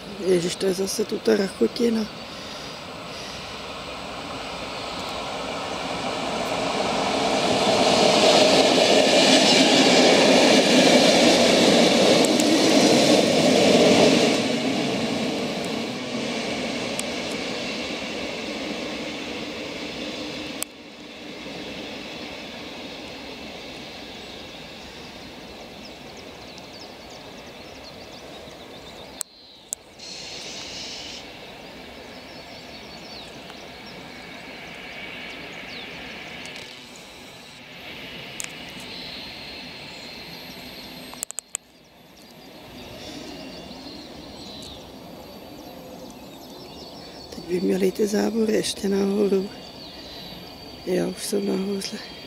Ježiš, to je zase tu ta rachotina. Teď by měly ty zábory ještě nahoru. Jo, už jsou nahoře.